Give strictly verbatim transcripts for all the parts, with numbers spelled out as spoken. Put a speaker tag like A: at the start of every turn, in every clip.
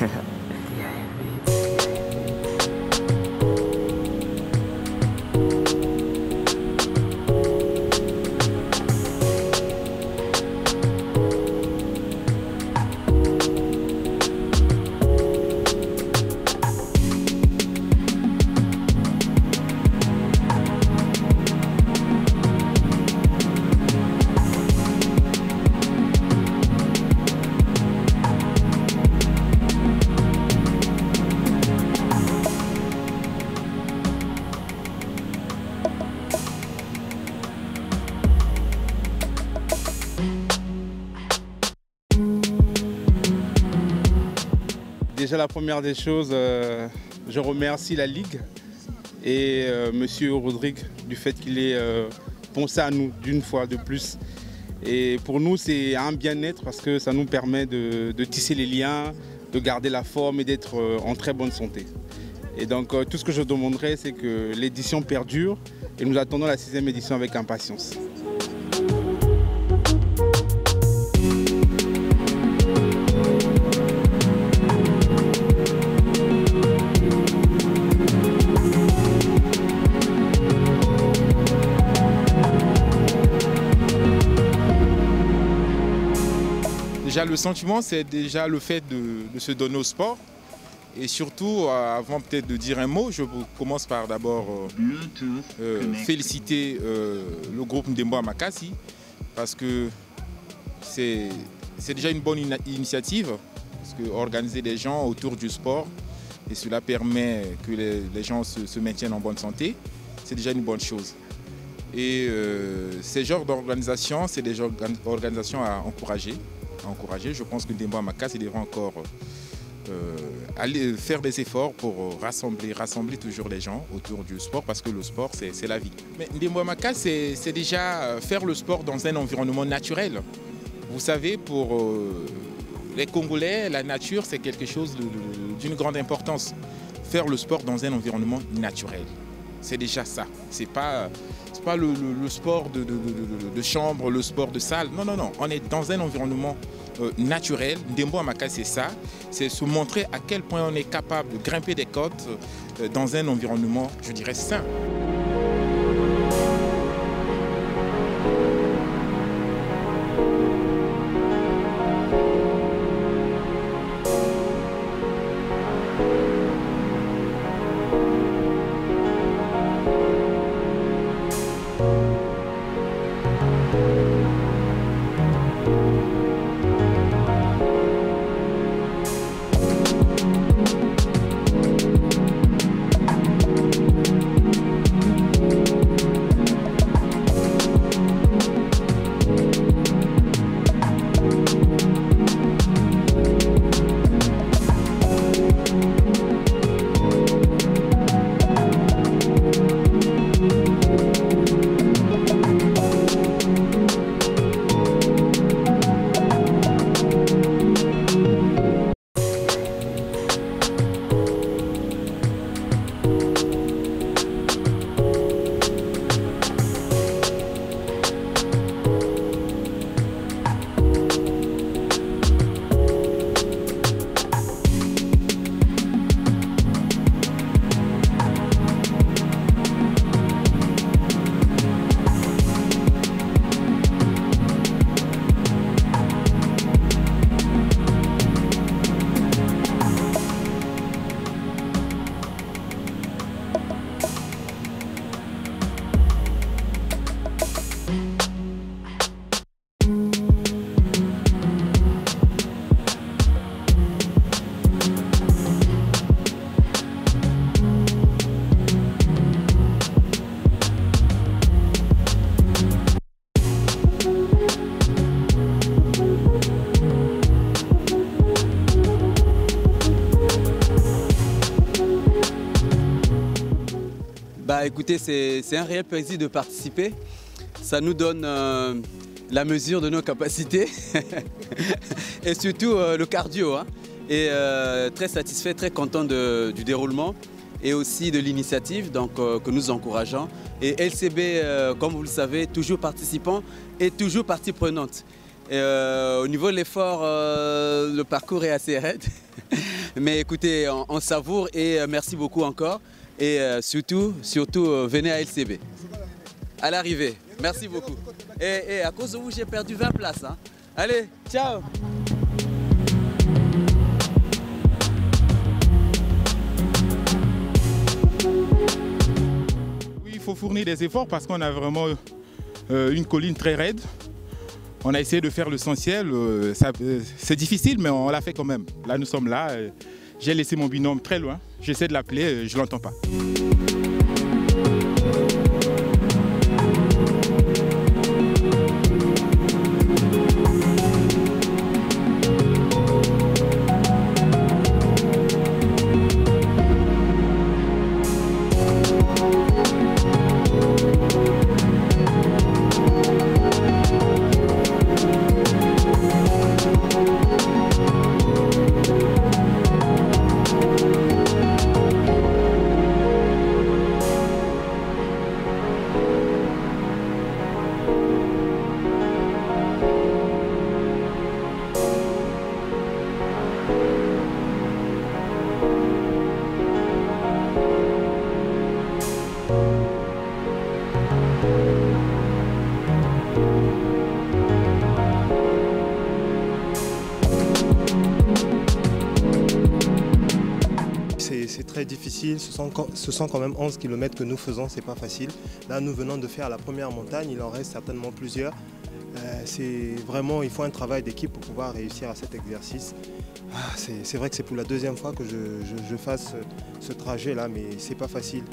A: Déjà la première des choses, euh, je remercie la Ligue et euh, Monsieur Rodrigue du fait qu'il ait euh, pensé à nous d'une fois de plus. Et pour nous c'est un bien-être parce que ça nous permet de, de tisser les liens, de garder la forme et d'être euh, en très bonne santé. Et donc euh, tout ce que je demanderais c'est que l'édition perdure et nous attendons la sixième édition avec impatience.
B: Déjà, le sentiment, c'est déjà le fait de, de se donner au sport. Et surtout, euh, avant peut-être de dire un mot, je commence par d'abord euh, euh, féliciter euh, le groupe Ndemboa Makasi parce que c'est déjà une bonne initiative, parce que organiser des gens autour du sport, et cela permet que les, les gens se, se maintiennent en bonne santé, c'est déjà une bonne chose. Et euh, ces genres d'organisations, c'est des organisations à encourager. À encourager. Je pense que Ndemboa Makasi devrait encore euh, aller faire des efforts pour rassembler, rassembler toujours les gens autour du sport, parce que le sport, c'est la vie. Mais Ndemboa Makasi, c'est déjà faire le sport dans un environnement naturel. Vous savez, pour euh, les Congolais, la nature, c'est quelque chose d'une grande importance. Faire le sport dans un environnement naturel, c'est déjà ça. C'est pas... C'est pas le, le, le sport de, de, de, de chambre, le sport de salle. Non, non, non. On est dans un environnement euh, naturel. Ndemboa Makasi, c'est ça. C'est se montrer à quel point on est capable de grimper des côtes euh, dans un environnement, je dirais, sain.
C: Bah écoutez, c'est un réel plaisir de participer. Ça nous donne euh, la mesure de nos capacités et surtout euh, le cardio. Hein. Et euh, très satisfait, très content de, du déroulement et aussi de l'initiative donc euh, que nous encourageons. Et L C B, euh, comme vous le savez, toujours participant et toujours partie prenante. Et, euh, au niveau de l'effort, euh, le parcours est assez raide. Mais écoutez, on, on savoure et euh, merci beaucoup encore. Et euh, surtout, surtout euh, venez à L C B. À l'arrivée. Merci beaucoup. Et, et à cause de vous, j'ai perdu vingt places. Hein. Allez, ciao.
B: Oui, il faut fournir des efforts parce qu'on a vraiment euh, une colline très raide. On a essayé de faire l'essentiel. Euh, euh, c'est difficile, mais on l'a fait quand même. Là, nous sommes là. Euh, j'ai laissé mon binôme très loin. J'essaie de l'appeler, euh, je ne l'entends pas.
D: C'est très difficile, ce sont, ce sont quand même onze kilomètres que nous faisons, c'est pas facile. Là, nous venons de faire la première montagne, il en reste certainement plusieurs. Euh, c'est vraiment, il faut un travail d'équipe pour pouvoir réussir à cet exercice. Ah, c'est vrai que c'est pour la deuxième fois que je, je, je fasse ce, ce trajet-là, mais c'est pas facile.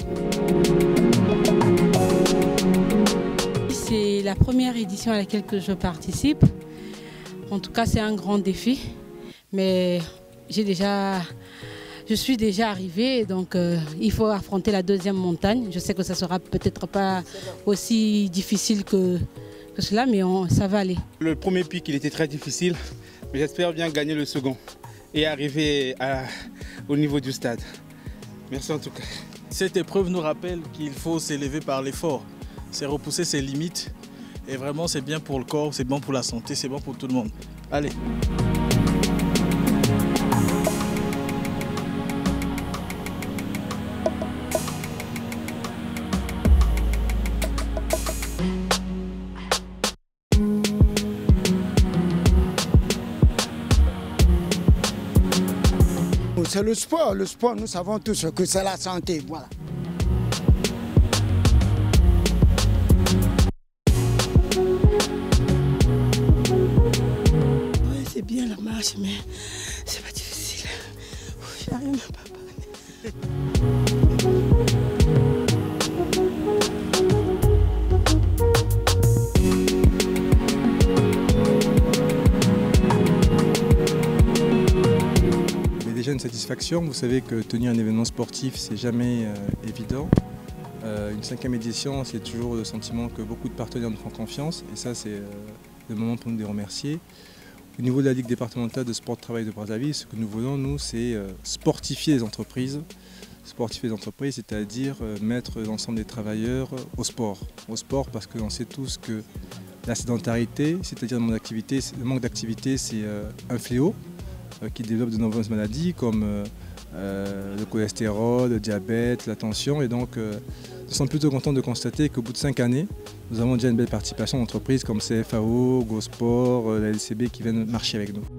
E: C'est la première édition à laquelle que je participe. En tout cas, c'est un grand défi, mais j'ai déjà... Je suis déjà arrivée, donc euh, il faut affronter la deuxième montagne. Je sais que ça ne sera peut-être pas aussi difficile que, que cela, mais on, ça va aller.
A: Le premier pic, il était très difficile, mais j'espère bien gagner le second et arriver à, au niveau du stade. Merci en tout cas.
F: Cette épreuve nous rappelle qu'il faut s'élever par l'effort. C'est repousser ses limites. Et vraiment, c'est bien pour le corps, c'est bon pour la santé, c'est bon pour tout le monde. Allez.
G: C'est le sport. Le sport, nous savons tous que c'est la santé. Voilà.
E: Oui, c'est bien la marche, mais c'est pas difficile. J'arrive même pas à parler.
H: Déjà une satisfaction, vous savez que tenir un événement sportif c'est jamais euh, évident. Euh, une cinquième édition, c'est toujours le sentiment que beaucoup de partenaires nous font confiance et ça c'est euh, le moment pour nous de les remercier. Au niveau de la Ligue départementale de sport de travail de Brazzaville, ce que nous voulons nous c'est euh, sportifier les entreprises. Sportifier les entreprises, c'est-à-dire euh, mettre l'ensemble des travailleurs au sport. Au sport parce qu'on sait tous que la sédentarité, c'est-à-dire le manque d'activité, le manque d'activité c'est euh, un fléau qui développe de nombreuses maladies comme euh, le cholestérol, le diabète, la tension. Et donc, euh, nous sommes plutôt contents de constater qu'au bout de cinq années, nous avons déjà une belle participation d'entreprises comme C F A O, GoSport, la L C B qui viennent marcher avec nous.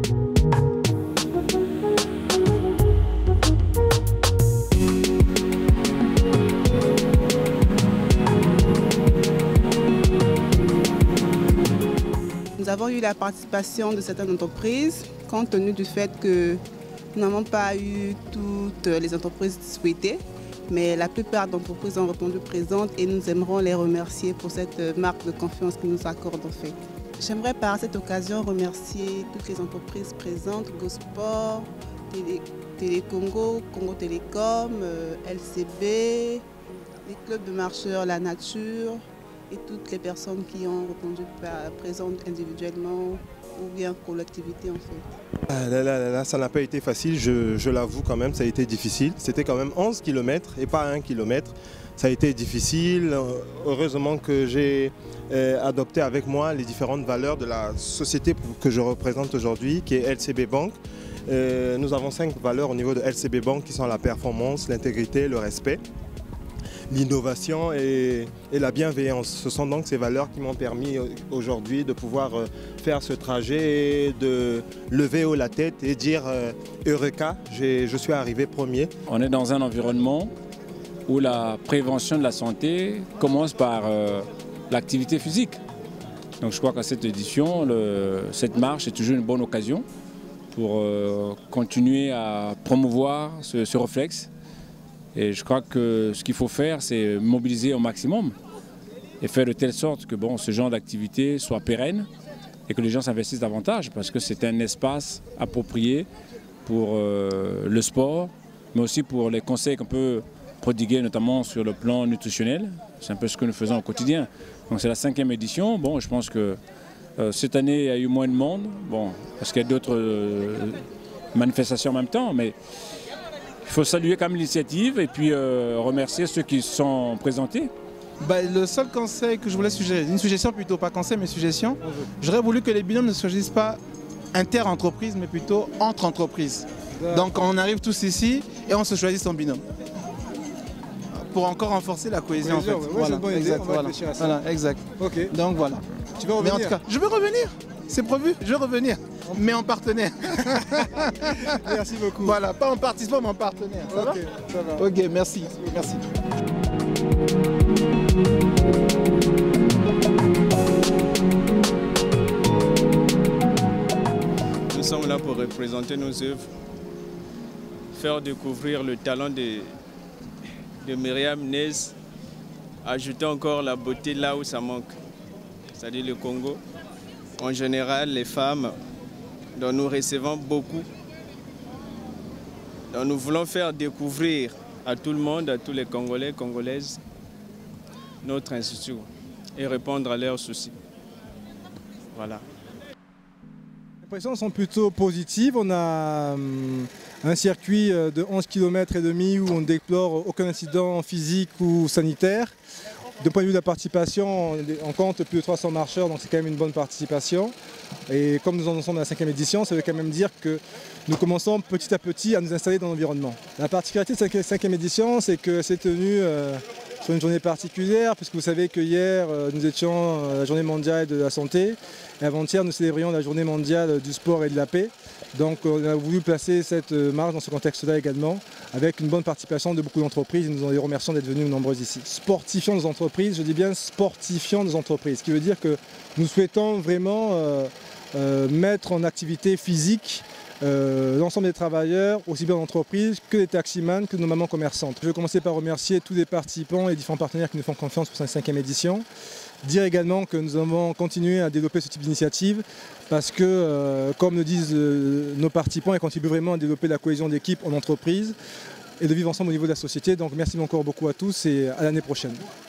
I: Nous avons eu la participation de certaines entreprises, compte tenu du fait que nous n'avons pas eu toutes les entreprises souhaitées, mais la plupart d'entreprises ont répondu présentes et nous aimerons les remercier pour cette marque de confiance qu'ils nous accordent en fait. J'aimerais par cette occasion remercier toutes les entreprises présentes, GoSport, Télé, Télé Congo, Congo Télécom, euh, L C B, les clubs de marcheurs La Nature, et toutes les personnes qui ont répondu présentes individuellement ou bien collectivité en fait.
D: Ah, là, là, là, ça n'a pas été facile, je, je l'avoue quand même, ça a été difficile. C'était quand même onze kilomètres et pas un kilomètre. Ça a été difficile. Heureusement que j'ai euh, adopté avec moi les différentes valeurs de la société que je représente aujourd'hui, qui est L C B Bank. Euh, nous avons cinq valeurs au niveau de L C B Bank qui sont la performance, l'intégrité, le respect, l'innovation et, et la bienveillance. Ce sont donc ces valeurs qui m'ont permis aujourd'hui de pouvoir faire ce trajet et de lever haut la tête et dire euh, Eureka, je suis arrivé premier.
J: On est dans un environnement où la prévention de la santé commence par euh, l'activité physique. Donc je crois qu'à cette édition, le, cette marche est toujours une bonne occasion pour euh, continuer à promouvoir ce, ce réflexe. Et je crois que ce qu'il faut faire, c'est mobiliser au maximum et faire de telle sorte que bon, ce genre d'activité soit pérenne et que les gens s'investissent davantage parce que c'est un espace approprié pour euh, le sport, mais aussi pour les conseils qu'on peut prodiguer, notamment sur le plan nutritionnel. C'est un peu ce que nous faisons au quotidien. Donc c'est la cinquième édition. Bon, je pense que euh, cette année, il y a eu moins de monde, bon, parce qu'il y a d'autres euh, manifestations en même temps, mais il faut saluer quand même l'initiative et puis euh, remercier ceux qui sont présentés.
K: Bah, le seul conseil que je voulais suggérer, une suggestion plutôt, pas conseil mais suggestion, j'aurais voulu que les binômes ne se choisissent pas inter-entreprises mais plutôt entre entreprises. Donc on arrive tous ici et on se choisit son binôme. Pour encore renforcer la cohésion, cohésion en fait.
H: Ouais,
K: voilà,
H: c'est une bonne
K: exact,
H: idée, on va
K: voilà,
H: réfléchir à ça.
K: voilà, exact.
H: Ok.
K: Donc voilà.
H: Tu vas revenir?
K: Mais en tout cas, je vais revenir. C'est prévu, je vais revenir. Mais en partenaire.
H: Merci beaucoup.
K: Voilà, pas en participant, mais en partenaire. Ça
H: Ok, ça va.
K: va? Ok, merci. Merci.
L: Nous sommes là pour représenter nos œuvres, faire découvrir le talent de, de Myriam Nez, ajouter encore la beauté là où ça manque, c'est-à-dire le Congo. En général, les femmes dont nous recevons beaucoup, dont nous voulons faire découvrir à tout le monde, à tous les Congolais, Congolaises, notre institut et répondre à leurs soucis. Voilà.
H: Les impressions sont plutôt positives. On a un circuit de onze kilomètres et demi où on ne déplore aucun incident physique ou sanitaire. De point de vue de la participation, on compte plus de trois cents marcheurs, donc c'est quand même une bonne participation. Et comme nous en sommes à la cinquième édition, ça veut quand même dire que nous commençons petit à petit à nous installer dans l'environnement. La particularité de cette cinquième édition, c'est que c'est tenu euh, sur une journée particulière, puisque vous savez que hier, euh, nous étions à la journée mondiale de la santé, et avant-hier, nous célébrions la journée mondiale du sport et de la paix. Donc on a voulu placer cette marche dans ce contexte-là également, avec une bonne participation de beaucoup d'entreprises, et nous en les remercions d'être venus nombreuses ici. Sportifions nos entreprises, je dis bien sportifions nos entreprises, ce qui veut dire que nous souhaitons vraiment euh, euh, mettre en activité physique Euh, l'ensemble des travailleurs, aussi bien d'entreprises que des taximans, que nos mamans commerçantes. Je vais commencer par remercier tous les participants et les différents partenaires qui nous font confiance pour cette cinquième édition. Dire également que nous allons continuer à développer ce type d'initiative parce que, euh, comme le disent euh, nos participants, ils contribuent vraiment à développer la cohésion d'équipe en entreprise et de vivre ensemble au niveau de la société. Donc merci encore beaucoup à tous et à l'année prochaine.